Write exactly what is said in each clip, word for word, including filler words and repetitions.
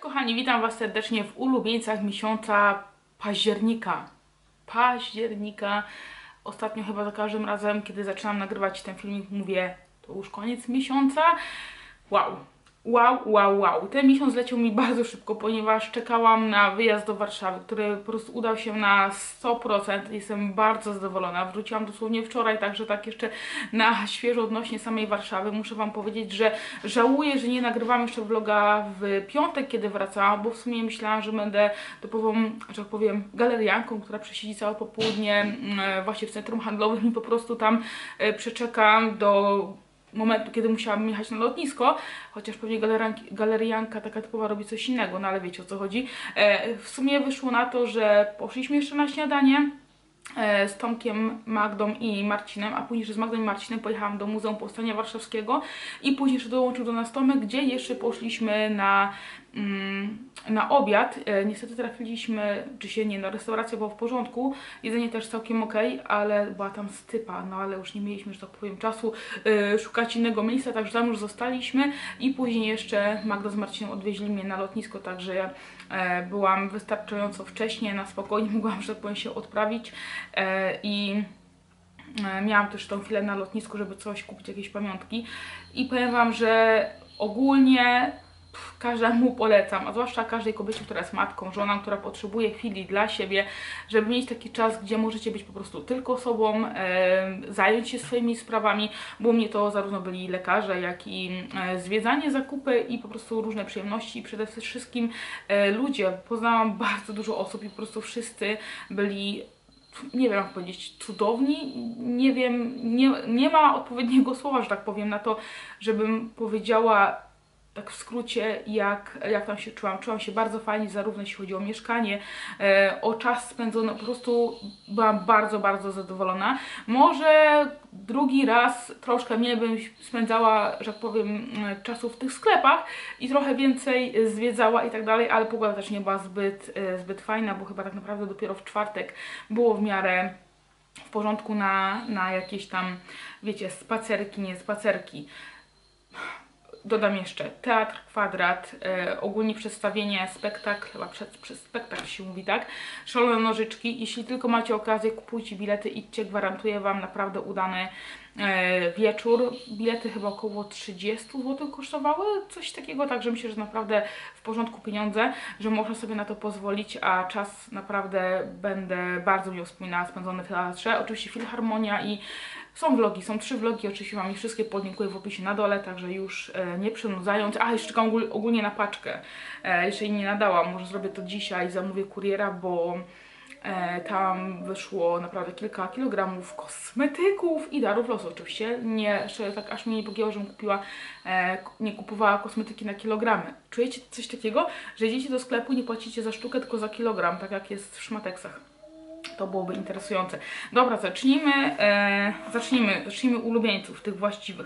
kochani, witam Was serdecznie w ulubieńcach miesiąca października. Października. Ostatnio chyba za każdym razem, kiedy zaczynam nagrywać ten filmik, mówię, to już koniec miesiąca. Wow. Wow, wow, wow. Ten miesiąc leciał mi bardzo szybko, ponieważ czekałam na wyjazd do Warszawy, który po prostu udał się na sto procent. Jestem bardzo zadowolona. Wróciłam dosłownie wczoraj, także tak jeszcze na świeżo odnośnie samej Warszawy. Muszę Wam powiedzieć, że żałuję, że nie nagrywam jeszcze vloga w piątek, kiedy wracałam, bo w sumie myślałam, że będę typową, że tak powiem, galerianką, która przesiedzi całe popołudnie właśnie w centrum handlowym i po prostu tam przeczekam do momentu, kiedy musiałam jechać na lotnisko, chociaż pewnie galerianka taka typowa robi coś innego, no ale wiecie, o co chodzi. E, w sumie wyszło na to, że poszliśmy jeszcze na śniadanie e, z Tomkiem, Magdą i Marcinem, a później jeszcze z Magdą i Marcinem pojechałam do Muzeum Powstania Warszawskiego i później jeszcze dołączył do nas Tomek, gdzie jeszcze poszliśmy na na obiad. E, niestety trafiliśmy, czy się nie, no restauracja była w porządku, jedzenie też całkiem ok, ale była tam stypa, no ale już nie mieliśmy, że tak powiem, czasu e, szukać innego miejsca, także tam już zostaliśmy i później jeszcze Magda z Marcinem odwieźli mnie na lotnisko, także ja e, byłam wystarczająco wcześnie, na spokojnie mogłam, że tak powiem, się odprawić e, i e, miałam też tą chwilę na lotnisku, żeby coś kupić, jakieś pamiątki i powiem Wam, że ogólnie Pff, każdemu polecam, a zwłaszcza każdej kobiecie, która jest matką, żoną, która potrzebuje chwili dla siebie, żeby mieć taki czas, gdzie możecie być po prostu tylko sobą, e, zająć się swoimi sprawami, bo u mnie to zarówno byli lekarze, jak i e, zwiedzanie, zakupy i po prostu różne przyjemności i przede wszystkim e, ludzie. Poznałam bardzo dużo osób i po prostu wszyscy byli, nie wiem jak powiedzieć, cudowni, nie wiem, nie, nie ma odpowiedniego słowa, że tak powiem, na to, żebym powiedziała tak w skrócie, jak, jak tam się czułam. Czułam się bardzo fajnie, zarówno jeśli chodzi o mieszkanie, e, o czas spędzony, po prostu byłam bardzo, bardzo zadowolona. Może drugi raz troszkę mniej bym spędzała, że tak powiem, czasu w tych sklepach i trochę więcej zwiedzała i tak dalej, ale pogoda też nie była zbyt, e, zbyt fajna, bo chyba tak naprawdę dopiero w czwartek było w miarę w porządku na, na jakieś tam, wiecie, spacerki, nie spacerki. Dodam jeszcze Teatr Kwadrat, e, ogólnie przedstawienie, spektakl, chyba przed, przed spektakl się mówi, tak? Szalone nożyczki. Jeśli tylko macie okazję, kupujcie bilety, idźcie, gwarantuję Wam naprawdę udany e, wieczór. Bilety chyba około trzydzieści złotych kosztowały, coś takiego, także myślę, że naprawdę w porządku pieniądze, że można sobie na to pozwolić, a czas naprawdę będę bardzo miło wspominała spędzony w teatrze. Oczywiście Filharmonia i są vlogi, są trzy vlogi, oczywiście Wam ich wszystkie podlinkuję w opisie na dole, także już e, nie przynudzając. A, jeszcze czekam ogól, ogólnie na paczkę. E, jeszcze jej nie nadałam, może zrobię to dzisiaj, zamówię kuriera, bo e, tam wyszło naprawdę kilka kilogramów kosmetyków i darów losu oczywiście. Nie, jeszcze tak aż mnie nie pogięło, żebym kupiła, e, nie kupowała kosmetyki na kilogramy. Czujecie coś takiego, że idziecie do sklepu i nie płacicie za sztukę, tylko za kilogram, tak jak jest w szmateksach? To byłoby interesujące. Dobra, zacznijmy, e, zacznijmy, zacznijmy ulubieńców, tych właściwych.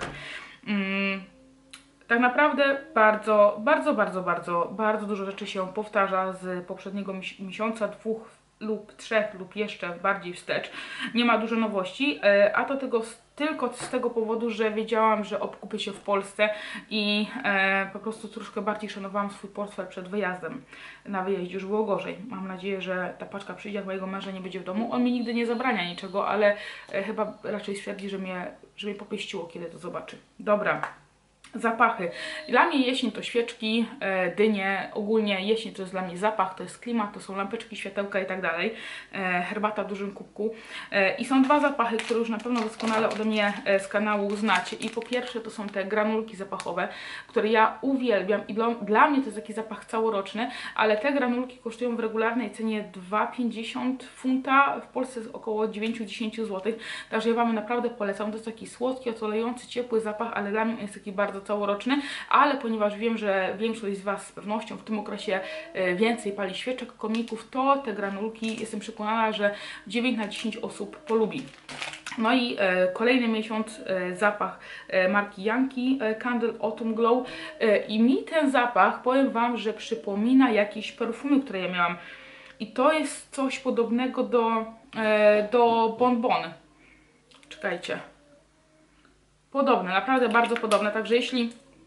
Mm, tak naprawdę bardzo, bardzo, bardzo, bardzo, bardzo dużo rzeczy się powtarza z poprzedniego miesiąca, dwóch lub trzech lub jeszcze bardziej wstecz. Nie ma dużo nowości, e, a to tego tylko z tego powodu, że wiedziałam, że obkupię się w Polsce i e, po prostu troszkę bardziej szanowałam swój portfel przed wyjazdem. Na wyjeździe już było gorzej. Mam nadzieję, że ta paczka przyjdzie, jak mojego męża nie będzie w domu. On mi nigdy nie zabrania niczego, ale e, chyba raczej stwierdzi, że mnie, że mnie popieściło, kiedy to zobaczy. Dobra. Zapachy. Dla mnie jesień to świeczki, e, dynie, ogólnie jesień to jest dla mnie zapach, to jest klimat, to są lampeczki, światełka i tak dalej. E, herbata w dużym kubku. E, I są dwa zapachy, które już na pewno doskonale ode mnie e, z kanału znacie. I po pierwsze to są te granulki zapachowe, które ja uwielbiam i dla, dla mnie to jest taki zapach całoroczny, ale te granulki kosztują w regularnej cenie dwa pięćdziesiąt funta, w Polsce jest około dziewięć do dziesięciu złotych, także ja Wam naprawdę polecam. To jest taki słodki, ocolejący, ciepły zapach, ale dla mnie jest taki bardzo całoroczny, ale ponieważ wiem, że większość z Was z pewnością w tym okresie więcej pali świeczek, komików, to te granulki jestem przekonana, że dziewięć na dziesięć osób polubi. No i e, kolejny miesiąc e, zapach e, marki Yankee e, Candle Autumn Glow e, i mi ten zapach, powiem Wam, że przypomina jakieś perfumy, które ja miałam i to jest coś podobnego do, e, do Bon Bon. Czekajcie. Podobne, naprawdę bardzo podobne, także jeśli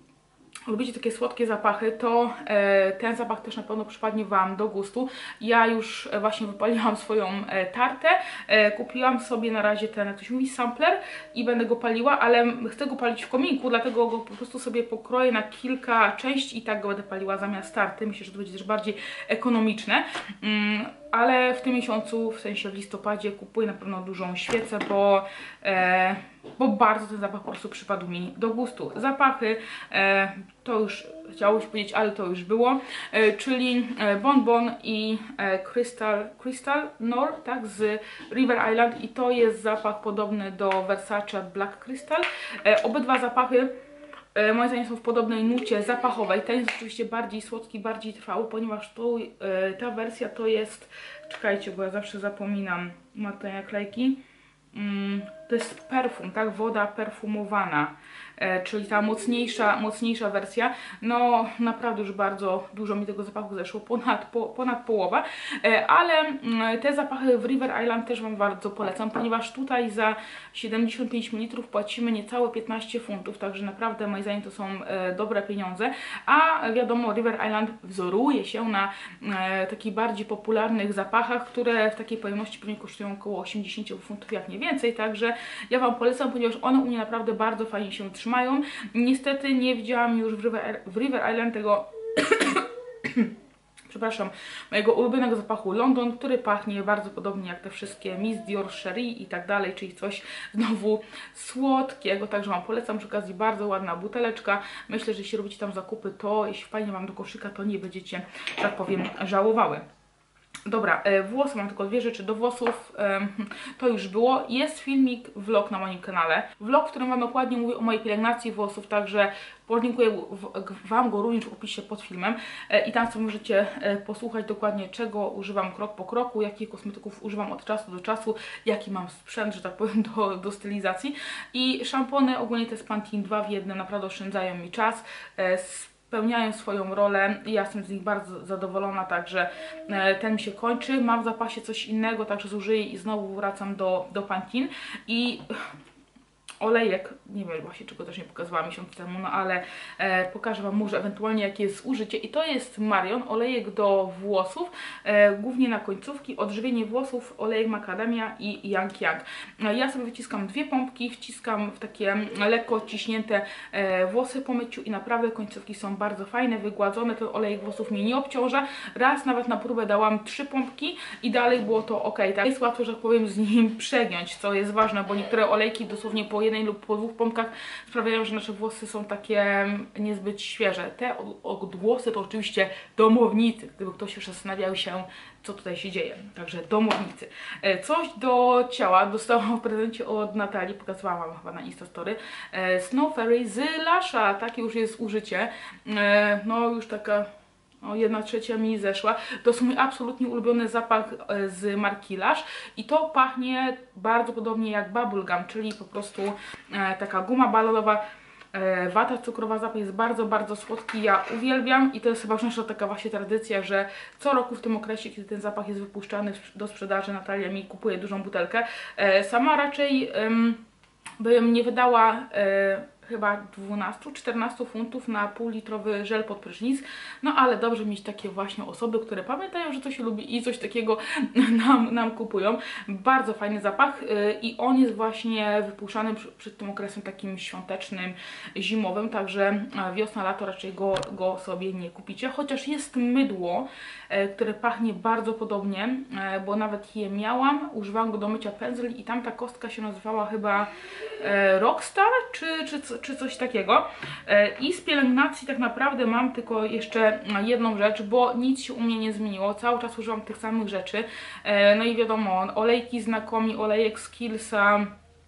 lubicie takie słodkie zapachy, to e, ten zapach też na pewno przypadnie Wam do gustu. Ja już e, właśnie wypaliłam swoją e, tartę, e, kupiłam sobie na razie ten, jak to się mówi, sampler i będę go paliła, ale chcę go palić w kominku, dlatego go po prostu sobie pokroję na kilka części i tak go będę paliła zamiast tarty. Myślę, że to będzie też bardziej ekonomiczne. Mm, ale w tym miesiącu, w sensie w listopadzie, kupuję na pewno dużą świecę, bo, e, bo bardzo ten zapach po prostu przypadł mi do gustu. Zapachy, e, to już chciało się powiedzieć, ale to już było, e, czyli Bon Bon i e, Crystal, Crystal Nor, tak, z River Island i to jest zapach podobny do Versace Black Crystal. E, obydwa zapachy moim zdaniem są w podobnej nucie zapachowej. Ten jest oczywiście bardziej słodki, bardziej trwały, ponieważ to, e, ta wersja to jest, czekajcie, bo ja zawsze zapominam, ma tutaj naklejki, mm, to jest perfum, tak, woda perfumowana, e, czyli ta mocniejsza, mocniejsza wersja. No naprawdę już bardzo dużo mi tego zapachu zeszło, ponad, po, ponad połowa, e, ale mm, te zapachy w River Island też Wam bardzo polecam, ponieważ tutaj za siedemdziesiąt pięć mililitrów płacimy niecałe piętnaście funtów, także naprawdę moim zdaniem to są e, dobre pieniądze, a wiadomo, River Island wzoruje się na e, takich bardziej popularnych zapachach, które w takiej pojemności pewnie kosztują około osiemdziesiąt funtów, jak nie więcej, także ja Wam polecam, ponieważ one u mnie naprawdę bardzo fajnie się trzymają. Niestety nie widziałam już w River, w River Island tego przepraszam, mojego ulubionego zapachu London, który pachnie bardzo podobnie jak te wszystkie Miss Dior, Cherie i tak dalej, czyli coś znowu słodkiego, także Wam polecam. Przy okazji bardzo ładna buteleczka. Myślę, że jeśli robicie tam zakupy, to jeśli fajnie Wam do koszyka, to nie będziecie, że tak powiem, żałowały. Dobra, e, włosy, mam tylko dwie rzeczy do włosów, e, to już było. Jest filmik, vlog na moim kanale. Vlog, w którym Wam dokładnie mówię o mojej pielęgnacji włosów, także podlinkuję Wam go również w opisie pod filmem e, i tam sobie możecie e, posłuchać dokładnie, czego używam krok po kroku, jakich kosmetyków używam od czasu do czasu, jaki mam sprzęt, że tak powiem, do, do stylizacji. I szampony, ogólnie te z Pantene dwa w jednym, naprawdę oszczędzają mi czas. E, spełniają swoją rolę i ja jestem z nich bardzo zadowolona, także ten mi się kończy. Mam w zapasie coś innego, także zużyję i znowu wracam do, do Pantene i olejek, nie wiem właśnie czego też nie pokazywałam miesiąc temu, no ale e, pokażę Wam może ewentualnie jakie jest użycie i to jest Marion, olejek do włosów, e, głównie na końcówki, odżywienie włosów, olejek Macadamia i Yang Yang. E, ja sobie wyciskam dwie pompki, wciskam w takie lekko odciśnięte e, włosy po myciu i naprawdę końcówki są bardzo fajne, wygładzone, ten olejek włosów mnie nie obciąża. Raz nawet na próbę dałam trzy pompki i dalej było to ok, tak? Jest łatwo, że tak powiem, z nim przegiąć, co jest ważne, bo niektóre olejki dosłownie po jednej lub po dwóch pompkach sprawiają, że nasze włosy są takie niezbyt świeże. Te odgłosy to oczywiście domownicy, gdyby ktoś już zastanawiał się, co tutaj się dzieje. Także domownicy. Coś do ciała dostałam w prezencie od Natalii, pokazywałam chyba na Instastory. Snow Fairy z Lasha, takie już jest użycie. No już taka... O, jedna trzecia mi zeszła. To jest mój absolutnie ulubiony zapach z marki Lush i to pachnie bardzo podobnie jak bubblegum, czyli po prostu e, taka guma balonowa, e, wata cukrowa. Zapach jest bardzo, bardzo słodki, ja uwielbiam i to jest chyba już nasza taka właśnie tradycja, że co roku w tym okresie, kiedy ten zapach jest wypuszczany do sprzedaży, Natalia mi kupuje dużą butelkę. E, sama raczej em, bym nie wydała e, chyba dwanaście czternaście funtów na półlitrowy żel pod prysznic, no ale dobrze mieć takie właśnie osoby, które pamiętają, że to się lubi i coś takiego nam, nam kupują. Bardzo fajny zapach yy, i on jest właśnie wypuszczany przy, przed tym okresem takim świątecznym, zimowym, także wiosna, lato raczej go, go sobie nie kupicie, chociaż jest mydło, yy, które pachnie bardzo podobnie, yy, bo nawet je miałam, używałam go do mycia pędzli i tam ta kostka się nazywała chyba yy, Rockstar, czy, czy czy coś takiego. I z pielęgnacji tak naprawdę mam tylko jeszcze jedną rzecz, bo nic się u mnie nie zmieniło. Cały czas używam tych samych rzeczy. No i wiadomo, olejki znakomi, olejek z Kiehl'sa,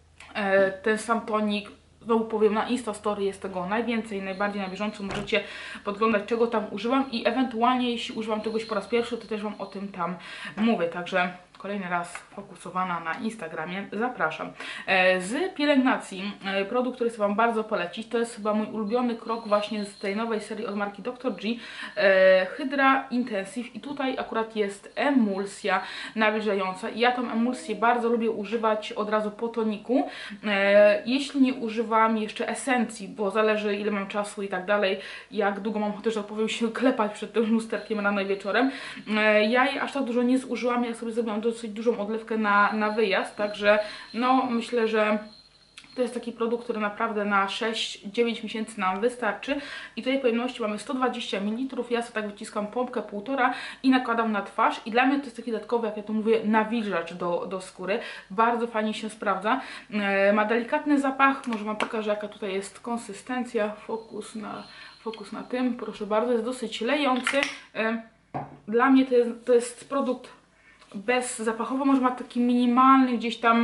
ten sam tonik. Znowu powiem, na Instastory jest tego najwięcej, najbardziej na bieżąco. Możecie podglądać, czego tam używam i ewentualnie jeśli używam czegoś po raz pierwszy, to też Wam o tym tam mówię. Także kolejny raz fokusowana na Instagramie, zapraszam. E, z pielęgnacji, e, produkt, który chcę Wam bardzo polecić, to jest chyba mój ulubiony krok właśnie z tej nowej serii od marki doktor G, e, Hydra Intensive i tutaj akurat jest emulsja nawilżająca i ja tą emulsję bardzo lubię używać od razu po toniku, e, jeśli nie używam jeszcze esencji, bo zależy ile mam czasu i tak dalej, jak długo mam ochotę, że tak powiem, się klepać przed tym lusterkiem rano i wieczorem. E, ja jej aż tak dużo nie zużyłam, ja sobie zrobiłam dosyć dużą odlewkę na, na wyjazd, także no myślę, że to jest taki produkt, który naprawdę na sześć dziewięć miesięcy nam wystarczy i tutaj pojemności mamy sto dwadzieścia mililitrów, ja sobie tak wyciskam pompkę półtora i nakładam na twarz i dla mnie to jest taki dodatkowy, jak ja to mówię, nawilżacz do, do skóry, bardzo fajnie się sprawdza, e, ma delikatny zapach, może Wam pokażę jaka tutaj jest konsystencja, fokus na, fokus na tym, proszę bardzo, jest dosyć lejący, e, dla mnie to jest, to jest produkt bezzapachowy, może ma taki minimalny gdzieś tam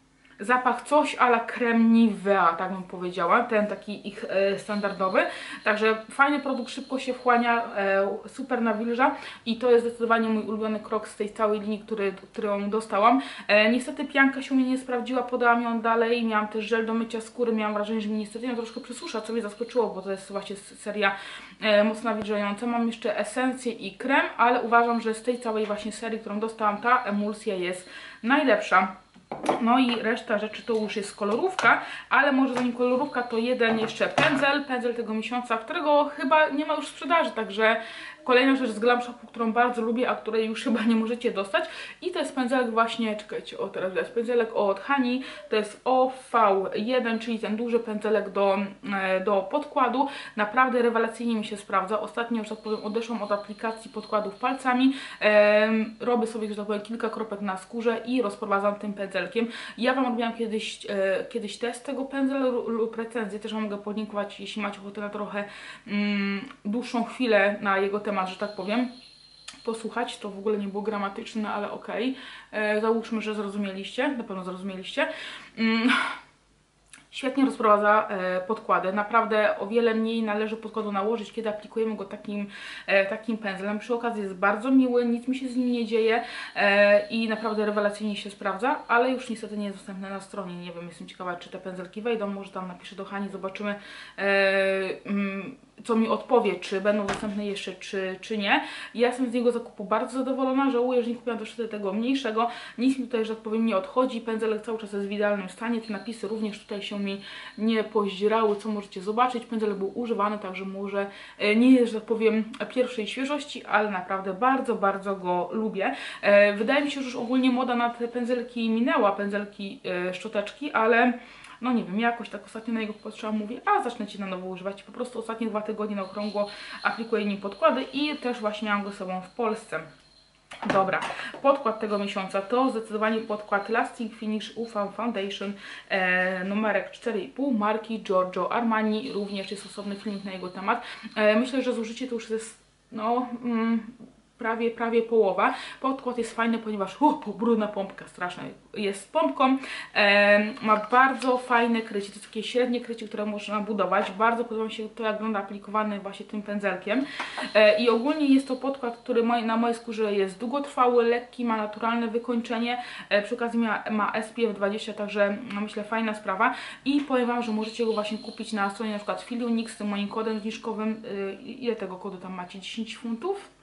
zapach coś a la creme Nivea, tak bym powiedziała, ten taki ich e, standardowy, także fajny produkt, szybko się wchłania, e, super nawilża i to jest zdecydowanie mój ulubiony krok z tej całej linii, który, którą dostałam. E, niestety pianka się u mnie nie sprawdziła, podałam ją dalej, miałam też żel do mycia skóry, miałam wrażenie, że mi niestety ją troszkę przysusza, co mnie zaskoczyło, bo to jest właśnie seria e, mocno nawilżająca. Mam jeszcze esencję i krem, ale uważam, że z tej całej właśnie serii, którą dostałam, ta emulsja jest najlepsza. No i reszta rzeczy to już jest kolorówka, ale może zanim kolorówka to jeden jeszcze pędzel, pędzel tego miesiąca, którego chyba nie ma już w sprzedaży, także kolejna rzecz z Glam Shopu, którą bardzo lubię, a której już chyba nie możecie dostać i to jest pędzelek właśnie, czekajcie, o teraz jest pędzelek od Hani, to jest O V jeden, czyli ten duży pędzelek do, do podkładu, naprawdę rewelacyjnie mi się sprawdza, ostatnio, że tak powiem, odeszłam od aplikacji podkładów palcami, ehm, robię sobie, że tak powiem, kilka kropek na skórze i rozprowadzam tym pędzelkiem. Ja Wam robiłam kiedyś, e, kiedyś test tego pędzla lub recenzję, też Wam mogę podziękować, jeśli macie ochotę na trochę mm, dłuższą chwilę na jego temat, że tak powiem, posłuchać, to w ogóle nie było gramatyczne, no ale okej, okay. Załóżmy, że zrozumieliście, na pewno zrozumieliście. Mm. Świetnie rozprowadza e, podkłady, naprawdę o wiele mniej należy podkładu nałożyć, kiedy aplikujemy go takim, e, takim pędzlem. Przy okazji jest bardzo miły, nic mi się z nim nie dzieje e, i naprawdę rewelacyjnie się sprawdza, ale już niestety nie jest dostępny na stronie. Nie wiem, jestem ciekawa, czy te pędzelki wejdą, może tam napiszę do Hani, zobaczymy, e, mm, co mi odpowie, czy będą dostępne jeszcze, czy, czy nie. Ja jestem z niego zakupu bardzo zadowolona, żałuję, że nie kupiłam też tego mniejszego. Nic mi tutaj, że tak powiem, nie odchodzi. Pędzelek cały czas jest w idealnym stanie. Te napisy również tutaj się mi nie pozdzierały, co możecie zobaczyć. Pędzelek był używany, także może nie jest, że tak powiem, pierwszej świeżości, ale naprawdę bardzo, bardzo go lubię. Wydaje mi się, że już ogólnie moda na te pędzelki minęła, pędzelki szczoteczki, ale no nie wiem, jakoś tak ostatnio na jego patrzyłam, mówię, a zacznę Ci na nowo używać. Po prostu ostatnie dwa tygodnie na okrągło aplikuję nim podkłady i też właśnie miałam go sobą w Polsce. Dobra, podkład tego miesiąca to zdecydowanie podkład Lasting Finish U V Foundation e, numerek cztery i pół marki Giorgio Armani, również jest osobny filmik na jego temat. E, myślę, że zużycie to już jest, no... Mm, prawie, prawie połowa. Podkład jest fajny, ponieważ o, brudna pompka, straszna jest z pompką. E, ma bardzo fajne krycie, to jest takie średnie krycie, które można budować. Bardzo podoba mi się to, jak wygląda aplikowany właśnie tym pędzelkiem. E, I ogólnie jest to podkład, który moj, na mojej skórze jest długotrwały, lekki, ma naturalne wykończenie. E, przy okazji ma, ma S P F dwadzieścia, także no, myślę fajna sprawa. I powiem Wam, że możecie go właśnie kupić na stronie na przykład Filiunix z tym moim kodem zniżkowym. E, ile tego kodu tam macie? dziesięć funtów?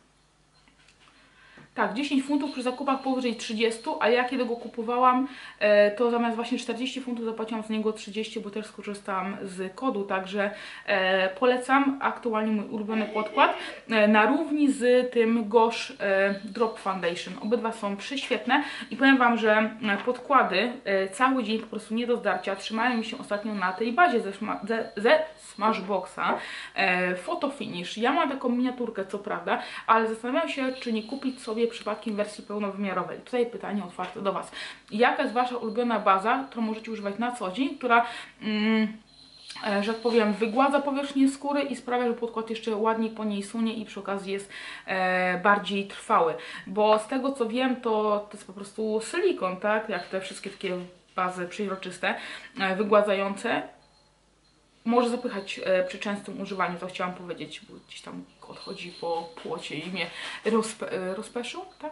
Tak, dziesięć funtów przy zakupach powyżej trzydziestu, a ja kiedy go kupowałam, e, to zamiast właśnie czterdzieści funtów zapłaciłam z niego trzydzieści, bo też skorzystałam z kodu, także e, polecam, aktualnie mój ulubiony podkład, e, na równi z tym Gosh e, Drop Foundation. Obydwa są prześwietne i powiem Wam, że podkłady e, cały dzień po prostu nie do zdarcia, trzymają mi się ostatnio na tej bazie ze, ze, ze Smashboxa e, Photo Finish. Ja mam taką miniaturkę, co prawda, ale zastanawiam się, czy nie kupić sobie przypadkiem wersji pełnowymiarowej. Tutaj pytanie otwarte do Was. Jaka jest Wasza ulubiona baza, którą możecie używać na co dzień, która, mm, e, że tak powiem, wygładza powierzchnię skóry i sprawia, że podkład jeszcze ładniej po niej sunie i przy okazji jest e, bardziej trwały. Bo z tego co wiem, to, to jest po prostu silikon, tak? Jak te wszystkie takie bazy przeźroczyste, e, wygładzające. Może zapychać e, przy częstym używaniu, to chciałam powiedzieć, bo gdzieś tam odchodzi po płocie i mnie rozpe, e, rozpeszył, tak?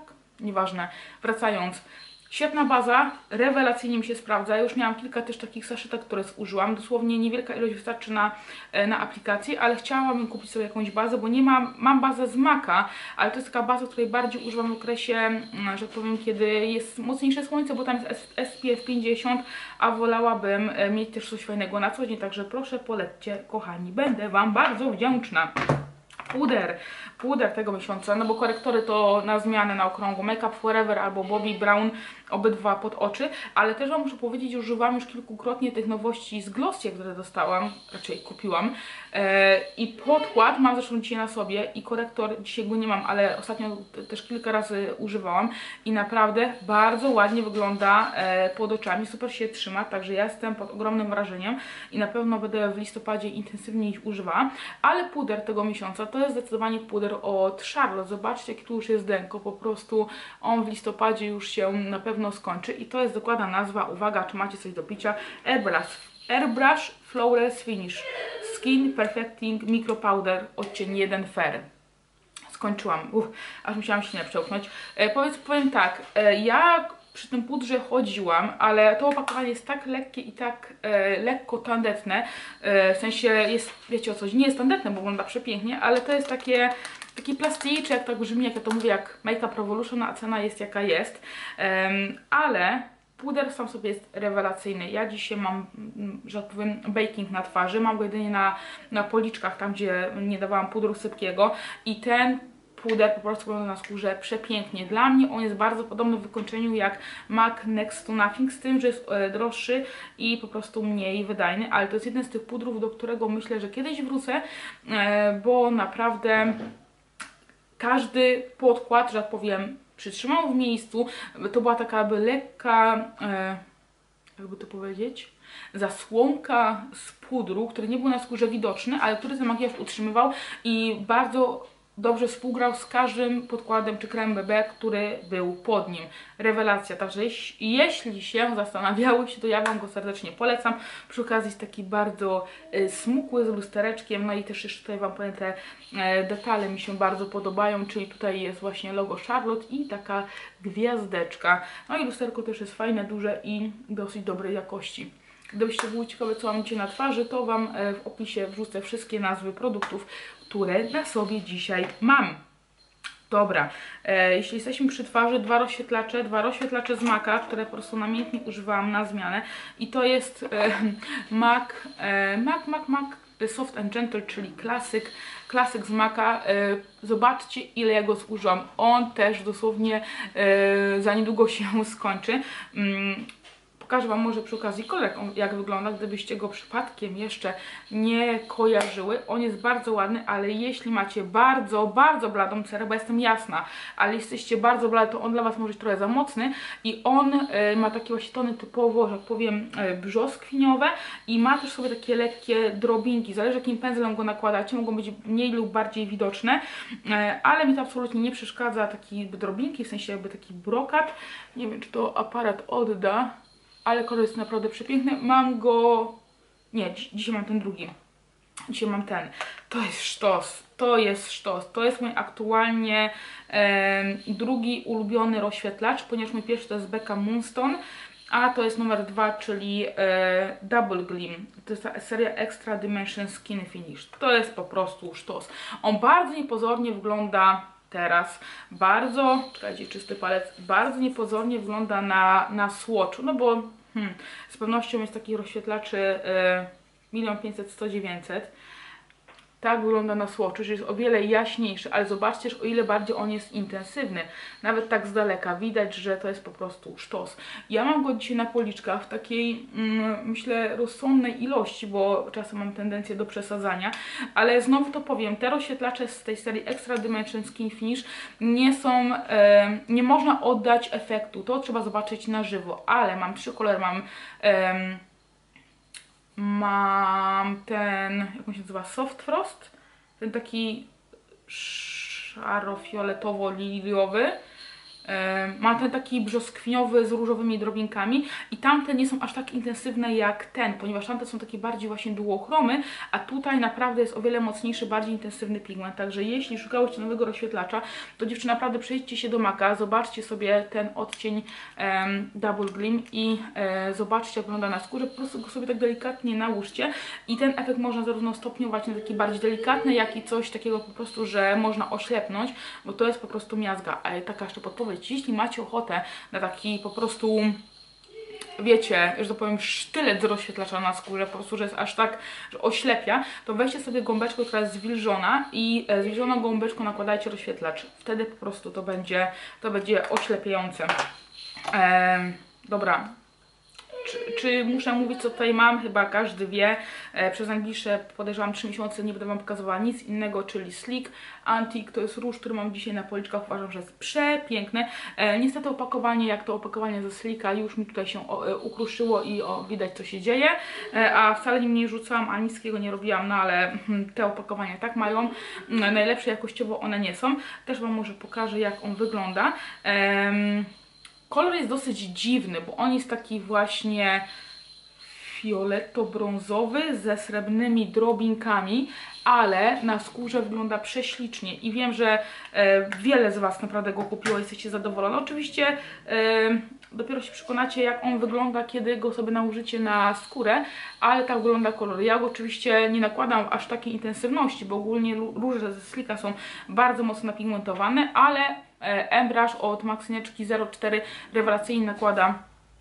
nieważne. Wracając. Świetna baza, rewelacyjnie mi się sprawdza. Ja już miałam kilka też takich saszetek, które zużyłam. Dosłownie niewielka ilość wystarczy na, na aplikację, ale chciałabym kupić sobie jakąś bazę, bo nie mam, mam bazę z Maca, ale to jest taka baza, której bardziej używam w okresie, że tak powiem, kiedy jest mocniejsze słońce, bo tam jest S P F pięćdziesiąt, a wolałabym mieć też coś fajnego na co dzień, także proszę polećcie, kochani, będę Wam bardzo wdzięczna. Puder, puder tego miesiąca, no bo korektory to na zmianę na okrągło, Make Up Forever albo Bobbi Brown, obydwa pod oczy, ale też Wam muszę powiedzieć, że używam już kilkukrotnie tych nowości z Glossier, które dostałam, raczej kupiłam, e, i podkład mam zresztą dzisiaj na sobie i korektor, dzisiaj go nie mam, ale ostatnio też kilka razy używałam i naprawdę bardzo ładnie wygląda e, pod oczami, super się trzyma, także ja jestem pod ogromnym wrażeniem i na pewno będę w listopadzie intensywnie ich używała, ale puder tego miesiąca to jest zdecydowanie puder od Charlotte. Zobaczcie, jaki tu już jest denko, po prostu on w listopadzie już się na pewno skończy i to jest dokładna nazwa, uwaga, czy macie coś do picia, Airbrush, Airbrush Flawless Finish Skin Perfecting Micro Powder odcień jeden Fair. Skończyłam, Uff, aż musiałam się nie przełknąć. E, powiedz, powiem tak, e, ja przy tym pudrze chodziłam, ale to opakowanie jest tak lekkie i tak e, lekko tandetne, e, w sensie jest, wiecie o coś, nie jest tandetne, bo wygląda przepięknie, ale to jest takie, taki plasticzek, jak tak brzmi, jak ja to mówię, jak Make Up Revolution, a cena jest jaka jest, e, ale puder sam sobie jest rewelacyjny. Ja dzisiaj mam, że tak powiem, baking na twarzy, mam go jedynie na, na policzkach, tam gdzie nie dawałam pudru sypkiego i ten puder po prostu wygląda na skórze przepięknie. Dla mnie on jest bardzo podobny w wykończeniu jak MAC Next to Nothing, z tym, że jest e, droższy i po prostu mniej wydajny, ale to jest jeden z tych pudrów, do którego myślę, że kiedyś wrócę, e, bo naprawdę każdy podkład, że tak powiem, przytrzymał w miejscu. To była taka jakby lekka, e, jakby to powiedzieć, zasłonka z pudru, który nie był na skórze widoczny, ale który ten makijaż utrzymywał i bardzo dobrze współgrał z każdym podkładem czy krem B B, który był pod nim. Rewelacja, także jeśli, jeśli się zastanawiałyście, to ja Wam go serdecznie polecam. Przy okazji jest taki bardzo y, smukły, z lustereczkiem, no i też jeszcze tutaj Wam powiem, te y, detale mi się bardzo podobają, czyli tutaj jest właśnie logo Charlotte i taka gwiazdeczka. No i lusterko też jest fajne, duże i dosyć dobrej jakości. Gdybyście byli ciekawe, co mam dzisiaj na twarzy, to Wam w opisie wrzucę wszystkie nazwy produktów, które na sobie dzisiaj mam. Dobra, e, jeśli jesteśmy przy twarzy, dwa rozświetlacze, dwa rozświetlacze z Maca, które po prostu namiętnie używałam na zmianę i to jest e, Mac, e, Mac, Mac, Mac Soft and Gentle, czyli klasyk, klasyk z Maca. E, zobaczcie, ile ja go zużyłam. On też dosłownie e, za niedługo się skończy. Mm, Pokażę Wam może przy okazji kolor, jak wygląda, gdybyście go przypadkiem jeszcze nie kojarzyły. On jest bardzo ładny, ale jeśli macie bardzo, bardzo bladą cerę, bo jestem jasna, ale jesteście bardzo blady, to on dla Was może być trochę za mocny i on y, ma takie właśnie tony typowo, że tak powiem, y, brzoskwiniowe i ma też sobie takie lekkie drobinki. Zależy, jakim pędzlem go nakładacie, mogą być mniej lub bardziej widoczne, y, ale mi to absolutnie nie przeszkadza, takie drobinki, w sensie jakby taki brokat. Nie wiem, czy to aparat odda, ale kolor jest naprawdę przepiękny. Mam go... Nie, dzi dzisiaj mam ten drugi. Dzisiaj mam ten. To jest sztos. To jest sztos. To jest mój aktualnie e, drugi ulubiony rozświetlacz, ponieważ mój pierwszy to jest Becca Moonstone, a to jest numer dwa, czyli e, Double Gleam. To jest ta seria Extra Dimension Skin Finish. To jest po prostu sztos. On bardzo niepozornie wygląda teraz, bardzo, czekajcie, czysty palec, bardzo niepozornie wygląda na, na swatchu, no bo hmm, z pewnością jest takich rozświetlaczy y, milion pięćset, sto, dziewięćset. Tak wygląda na swatchu, że jest o wiele jaśniejszy, ale zobaczcie, o ile bardziej on jest intensywny. Nawet tak z daleka widać, że to jest po prostu sztos. Ja mam go dzisiaj na policzkach w takiej, mm, myślę, rozsądnej ilości, bo czasem mam tendencję do przesadzania, ale znowu to powiem, te rozświetlacze z tej serii Extra Dimension Skin Finish nie są, e, nie można oddać efektu, to trzeba zobaczyć na żywo, ale mam trzy kolory, mam... E, Mam ten, jak on się nazywa, Soft Frost, ten taki szaro-fioletowo-liliowy. Ma ten taki brzoskwiniowy z różowymi drobinkami i tamte nie są aż tak intensywne jak ten, ponieważ tamte są takie bardziej właśnie duochromy, a tutaj naprawdę jest o wiele mocniejszy, bardziej intensywny pigment. Także jeśli szukałyście nowego rozświetlacza, to dziewczyny naprawdę przejdźcie się do Maka, zobaczcie sobie ten odcień um, Double Gleam i e, zobaczcie, jak wygląda na skórze, po prostu go sobie tak delikatnie nałóżcie i ten efekt można zarówno stopniować na taki bardziej delikatny, jak i coś takiego po prostu, że można oślepnąć, bo to jest po prostu miazga. Ale taka jeszcze podpowiedź, jeśli macie ochotę na taki po prostu, wiecie, że to powiem, sztylet z rozświetlacza na skórze, po prostu, że jest aż tak, że oślepia, to weźcie sobie gąbeczkę, która jest zwilżona i zwilżoną gąbeczką nakładajcie rozświetlacz. Wtedy po prostu to będzie, to będzie oślepiające. Ehm, dobra. Czy, czy muszę mówić, co tutaj mam? Chyba każdy wie. E, przez najbliższe, podejrzewam, trzy miesiące nie będę Wam pokazywała nic innego, czyli Sleek Antique. To jest róż, który mam dzisiaj na policzkach. Uważam, że jest przepiękny. E, niestety opakowanie, jak to opakowanie ze Sleeka, już mi tutaj się o, e, ukruszyło i o, widać, co się dzieje. E, a wcale nim nie rzucałam, a niskiego nie robiłam, no ale hm, te opakowania tak mają. E, najlepsze jakościowo one nie są. Też Wam może pokażę, jak on wygląda. E, Kolor jest dosyć dziwny, bo on jest taki właśnie fioleto-brązowy ze srebrnymi drobinkami, ale na skórze wygląda prześlicznie i wiem, że e, wiele z Was naprawdę go kupiło i jesteście zadowolone. Oczywiście e, dopiero się przekonacie, jak on wygląda, kiedy go sobie nałożycie na skórę, ale tak wygląda kolor. Ja go oczywiście nie nakładam aż takiej intensywności, bo ogólnie róże ze Sleeka są bardzo mocno napigmentowane, ale Embrush od Maxinieczki zero cztery rewelacyjnie nakłada,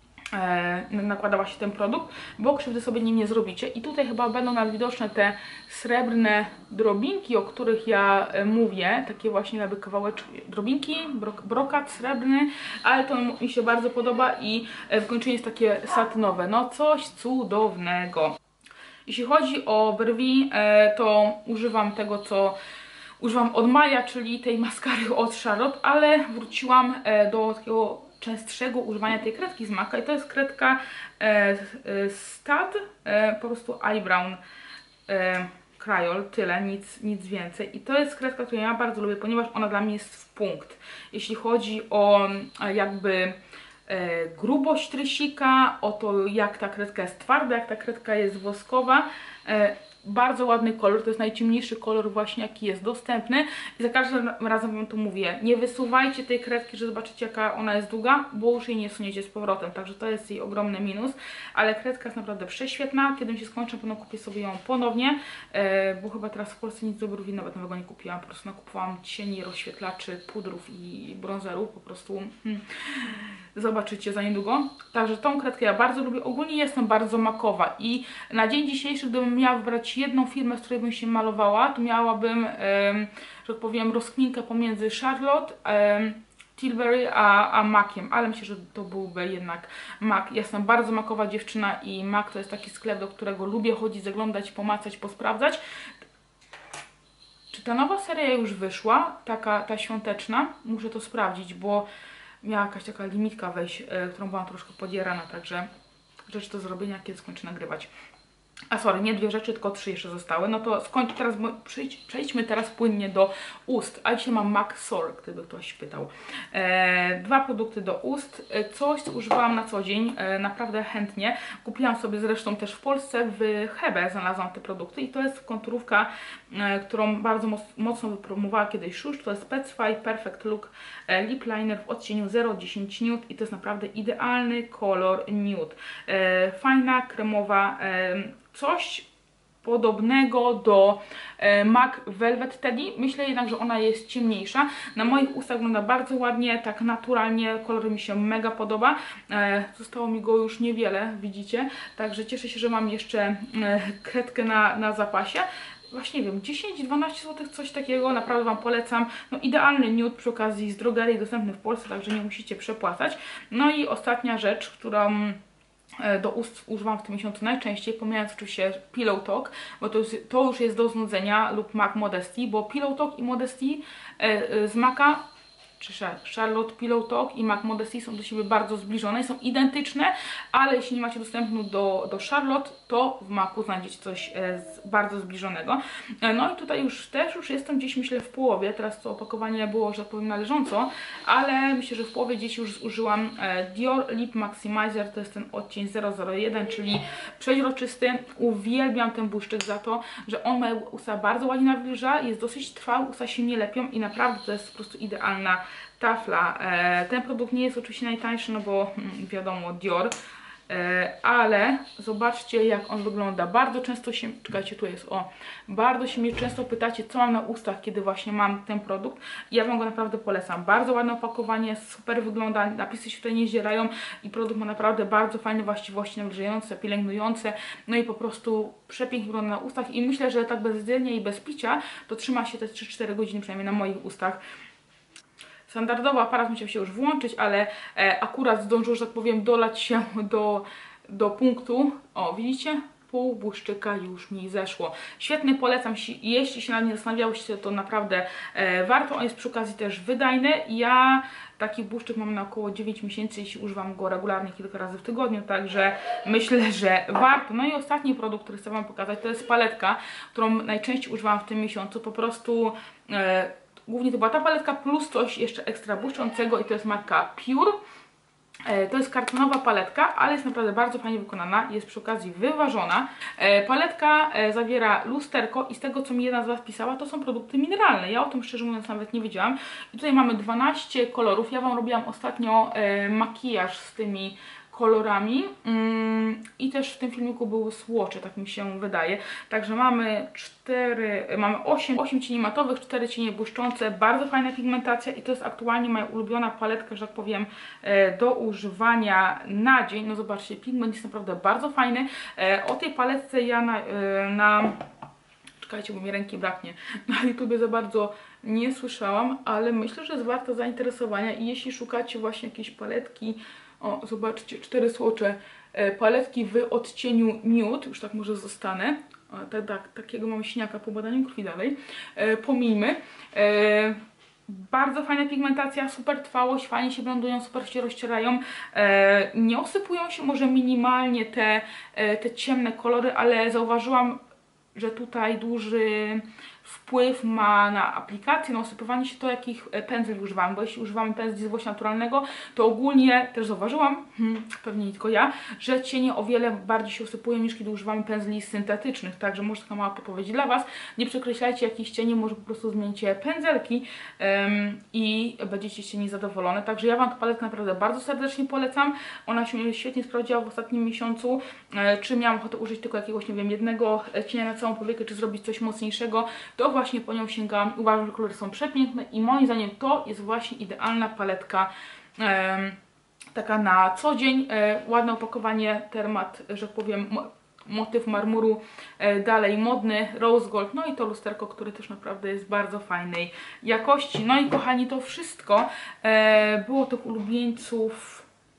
e, nakłada właśnie ten produkt, bo krzywdy sobie nim nie zrobicie. I tutaj chyba będą nam widoczne te srebrne drobinki, o których ja e, mówię, takie właśnie jakby kawałeczki, drobinki, brok, brokat srebrny, ale to mi się bardzo podoba i e, wykończenie jest takie satynowe, no coś cudownego. Jeśli chodzi o brwi, e, to używam tego, co używam od maja, czyli tej maskary od Charlotte, ale wróciłam e, do takiego częstszego używania tej kredki z Maka i to jest kredka e, e, Stud, e, po prostu Eyebrow e, Crayon, tyle, nic, nic więcej. I to jest kredka, którą ja bardzo lubię, ponieważ ona dla mnie jest w punkt. Jeśli chodzi o e, jakby e, grubość rysika, o to, jak ta kredka jest twarda, jak ta kredka jest woskowa. E, Bardzo ładny kolor, to jest najciemniejszy kolor właśnie, jaki jest dostępny i za każdym razem Wam to mówię, nie wysuwajcie tej kredki, że zobaczycie, jaka ona jest długa, bo już jej nie suniecie z powrotem, także to jest jej ogromny minus, ale kredka jest naprawdę prześwietna, kiedy mi się skończy, pewno kupię sobie ją ponownie, e, bo chyba teraz w Polsce nic do brwi nawet nowego nie kupiłam, po prostu nakupowałam cieni, rozświetlaczy, pudrów i bronzerów, po prostu hmm, zobaczycie za niedługo. Także tą kredkę ja bardzo lubię, ogólnie jestem bardzo makowa i na dzień dzisiejszy, gdybym miała wybrać jedną firmę, z której bym się malowała, to miałabym, um, że tak powiem, rozkminkę pomiędzy Charlotte, um, Tilbury a, a Maciem, ale myślę, że to byłby jednak Mac. Jestem bardzo makowa dziewczyna i Mac to jest taki sklep, do którego lubię chodzić, zaglądać, pomacać, posprawdzać. Czy ta nowa seria już wyszła, taka ta świąteczna? Muszę to sprawdzić, bo miała jakaś taka limitka wejść, yy, którą byłam troszkę podzierana, także rzecz do zrobienia, kiedy skończę nagrywać. A sorry, nie dwie rzeczy, tylko trzy jeszcze zostały. No to skończ teraz, przejdź, przejdźmy teraz płynnie do ust. A dzisiaj mam Mac Soar, gdyby ktoś pytał. E, dwa produkty do ust. E, coś, co używałam na co dzień, e, naprawdę chętnie. Kupiłam sobie zresztą też w Polsce, w Hebe znalazłam te produkty i to jest konturówka, e, którą bardzo moc, mocno wypromowała kiedyś Szusz. To jest Petsfy Perfect Look e, Lip Liner w odcieniu zero dziesięć nude i to jest naprawdę idealny kolor nude. E, fajna, kremowa, e, coś podobnego do e, Mac Velvet Teddy. Myślę jednak, że ona jest ciemniejsza. Na moich ustach wygląda bardzo ładnie, tak naturalnie. Kolor mi się mega podoba. E, zostało mi go już niewiele, widzicie. Także cieszę się, że mam jeszcze e, kredkę na, na zapasie. Właśnie nie wiem, dziesięć dwanaście złotych, coś takiego, naprawdę Wam polecam. No idealny nude przy okazji z drogerii, dostępny w Polsce, także nie musicie przepłacać. No i ostatnia rzecz, którą do ust używam w tym miesiącu najczęściej, pomijając oczywiście Pillow Talk, bo to, jest, to już jest do znudzenia, lub Mac Modesty, bo Pillow Talk i Modesty e, z Maca czy Charlotte Pillow Talk i MAC Modesty są do siebie bardzo zbliżone, są identyczne, ale jeśli nie macie dostępu do, do Charlotte, to w MACu znajdziecie coś e, z, bardzo zbliżonego. E, no i tutaj już też już jestem gdzieś, myślę, w połowie. Teraz to opakowanie było, że powiem, należąco, ale myślę, że w połowie gdzieś już zużyłam e, Dior Lip Maximizer, to jest ten odcień zero zero jeden, czyli przeźroczysty. Uwielbiam ten błyszczyk za to, że on moje usta bardzo ładnie nawilża, jest dosyć trwały, usta się nie lepią i naprawdę to jest po prostu idealna tafla. E, ten produkt nie jest oczywiście najtańszy, no bo hmm, wiadomo, Dior, e, ale zobaczcie, jak on wygląda. Bardzo często się, czekajcie, tu jest, o, bardzo się mnie często pytacie, co mam na ustach, kiedy właśnie mam ten produkt. Ja Wam go naprawdę polecam. Bardzo ładne opakowanie, super wygląda, napisy się tutaj nie zdzierają i produkt ma naprawdę bardzo fajne właściwości nawilżające, pielęgnujące, no i po prostu przepięknie wygląda na ustach i myślę, że tak bezdzielnie i bez picia to trzyma się te trzy cztery godziny przynajmniej na moich ustach. Standardowo aparat musiał się już włączyć, ale e, akurat zdążył, że tak powiem, dolać się do, do punktu. O, widzicie? Pół błyszczyka już mi zeszło. Świetny, polecam. Jeśli się nad nim zastanawiałyście, to naprawdę e, warto. On jest przy okazji też wydajny. Ja taki błyszczyk mam na około dziewięć miesięcy, jeśli używam go regularnie kilka razy w tygodniu, także myślę, że warto. No i ostatni produkt, który chcę Wam pokazać, to jest paletka, którą najczęściej używam w tym miesiącu. Po prostu e, głównie to była ta paletka plus coś jeszcze ekstra błyszczącego i to jest marka Pure. E, to jest kartonowa paletka, ale jest naprawdę bardzo fajnie wykonana, jest przy okazji wyważona. E, paletka e, zawiera lusterko i z tego, co mi jedna z Was pisała, to są produkty mineralne. Ja o tym, szczerze mówiąc, nawet nie wiedziałam. I tutaj mamy dwanaście kolorów. Ja Wam robiłam ostatnio e, makijaż z tymi kolorami mm, i też w tym filmiku były swatche, tak mi się wydaje. Także mamy cztery, mamy osiem, osiem cieni matowych, cztery cienie błyszczące, bardzo fajna pigmentacja i to jest aktualnie moja ulubiona paletka, że tak powiem, e, do używania na dzień. No zobaczcie, pigment jest naprawdę bardzo fajny. E, o tej paletce ja na, e, na czekajcie, bo mi ręki braknie, na YouTubie za bardzo nie słyszałam, ale myślę, że jest warta zainteresowania i jeśli szukacie właśnie jakiejś paletki, o, zobaczcie, cztery słocze e, paletki w odcieniu nude, już tak może zostanę. O, tak, tak, takiego mam śniaka po badaniu krwi dalej. E, pomijmy. E, bardzo fajna pigmentacja, super trwałość, fajnie się blendują, super się rozcierają. E, nie osypują się może minimalnie te, e, te ciemne kolory, ale zauważyłam, że tutaj duży wpływ ma na aplikację, na osypywanie się to, jakich pędzli używam, bo jeśli używamy pędzli z włosia naturalnego, to ogólnie też zauważyłam, hmm, pewnie nie tylko ja, że cienie o wiele bardziej się osypują niż kiedy używamy pędzli syntetycznych, także może taka mała podpowiedź dla Was. Nie przekreślajcie jakichś cieni, może po prostu zmieńcie pędzelki um, i będziecie cieni zadowolone. Także ja Wam tę paletkę naprawdę bardzo serdecznie polecam. Ona się świetnie sprawdziła w ostatnim miesiącu. E, czy miałam ochotę użyć tylko jakiegoś, nie wiem, jednego cienia na całą powiekę, czy zrobić coś mocniejszego, to właśnie po nią sięgałam. Uważam, że kolory są przepiękne i moim zdaniem to jest właśnie idealna paletka e, taka na co dzień. E, ładne opakowanie, temat, że powiem, mo motyw marmuru, e, dalej modny, rose gold, no i to lusterko, które też naprawdę jest bardzo fajnej jakości. No i kochani, to wszystko. E, było tych ulubieńców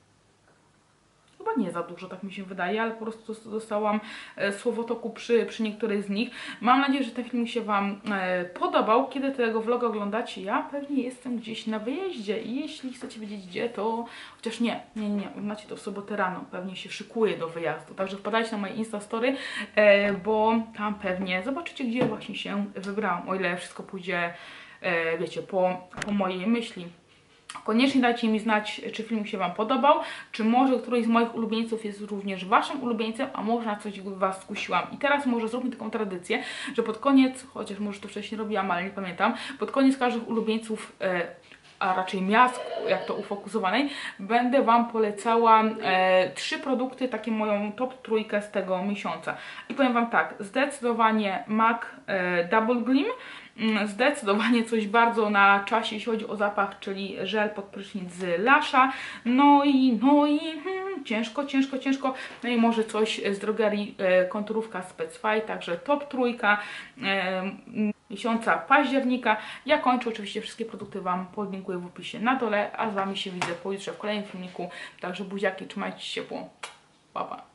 chyba nie za dużo, tak mi się wydaje, ale po prostu dostałam e, słowotoku przy, przy niektórych z nich. Mam nadzieję, że ten film się Wam e, podobał. Kiedy tego vloga oglądacie, ja pewnie jestem gdzieś na wyjeździe i jeśli chcecie wiedzieć gdzie, to chociaż nie, nie, nie, oglądacie to w sobotę rano, pewnie się szykuję do wyjazdu, także wpadajcie na moje Instastory, e, bo tam pewnie zobaczycie, gdzie właśnie się wybrałam, o ile wszystko pójdzie, e, wiecie, po, po mojej myśli. Koniecznie dajcie mi znać, czy film się Wam podobał, czy może któryś z moich ulubieńców jest również Waszym ulubieńcem, a może na coś Was skusiłam. I teraz może zróbmy taką tradycję, że pod koniec, chociaż może to wcześniej robiłam, ale nie pamiętam, pod koniec każdych ulubieńców, e, a raczej miast, jak to ufokusowanej, będę Wam polecała e, trzy produkty, takie moją top trójkę z tego miesiąca. I powiem Wam tak, zdecydowanie MAC e, Double Gleam, zdecydowanie coś bardzo na czasie, jeśli chodzi o zapach, czyli żel pod prysznic z Lasha. No i, no i hmm, ciężko, ciężko, ciężko. No i może coś z drogerii, e, konturówka Specsfy, także top trójka e, miesiąca października. Ja kończę, oczywiście wszystkie produkty Wam podlinkuję w opisie na dole, a z Wami się widzę pojutrze w kolejnym filmiku. Także buziaki, trzymajcie się ciepło. Pa, pa.